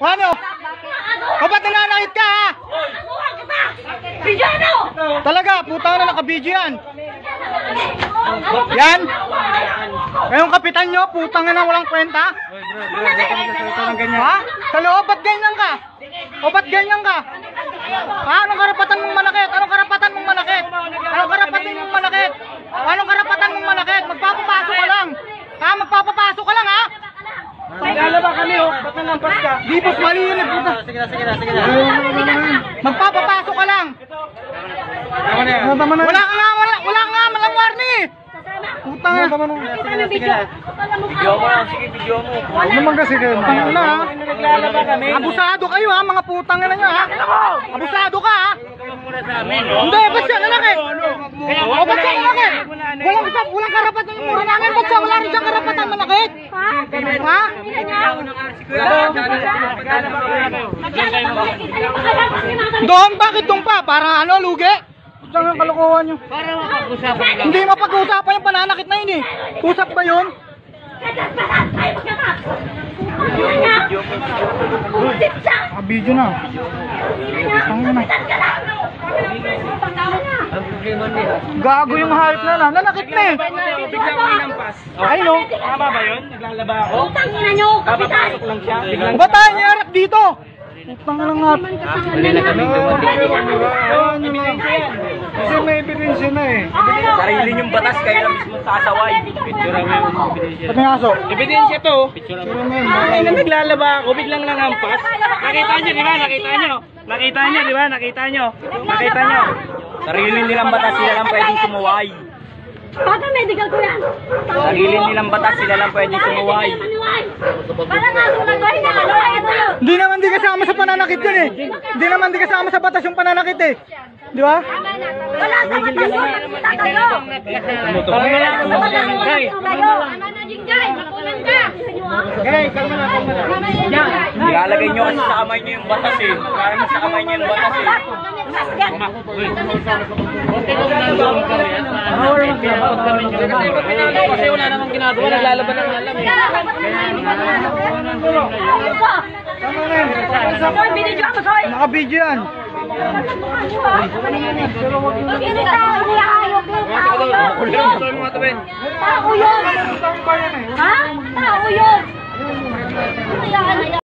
Paano? O ba't nananakit ka ha? Talaga, putang na naka-video yan. Yan? Ngayong kapitan nyo, putang na walang kwenta? Ha? Sa loob, ba't ganyan ka? O ba't ganyan ka? Ha? Anong karapatan mong manakit? Anong karapatan mong manakit? Anong karapatan mong manakit? Anong karapatan mong manakit? Magpapapasok ka lang. Ha? Magpapapasok ka lang ha? Naglalaba kami oh, ba't nanampas ka? Di boss, mali yun eh, puta. Sige na. Magpapapasok ka lang. Wala ka nga, malang warning. Puta nga. Video mo lang, sige video mo. Ano naman kasi kayo? Tangina ha. Naglalaba kami. Abusado kayo ha, mga putang na nyo ha. Abusado ka ha. Hindi, ba't siya nanakit? O ba't siya nanakit? Walang karapatan yung mura namin. Ba't siya wala rin siyang karapatan manakit? Ha? Doon, bakit doon pa? Parang ano, lugi? Saan ang kalokohan nyo? Para mapag-usapan lang. Hindi mapag-uusapan yung pananakit na yun eh. Usap ba yun? Video na. Gago yung hype na lang. Nanakit na eh. Bigla ko inampas. Ay no. Tama ba yun? Naglalaba ako. Tangina nyo, kapitan! Papasok lang siya. Ba't tayo niya harap dito? Utang na lang nga. Mali na kami Kasi may ebidensya na eh. sarili niyong batas kayo na mismo sasaway. Picture mo yung ebidensya. Sabi nga aso. Ebidensya to. Ay na naglalaba ako, biglang nangampas. Nakita niyo, di ba? Nakita niyo. Sarili nilang batas sila lang pwedeng sumuway. Baka medical ko yan! Sarili nilang batas sila lang pwedeng sumuway. Para nga sulat ko, hindi ano, ito yun! Hindi naman di kasama sa pananakit yun eh. Hindi naman di kasama sa batas yung pananakit eh. Di ba? Wala sa batas yun, tatayo! Nilalagay niyo kasi sa kamay niyo yung batas eh. Kaya sa kamay niyo yung batas eh. Kasi wala namang ginagawa, naglalaban ng alam eh. Naka-video yan. Tao yun! Ha? Tao yun!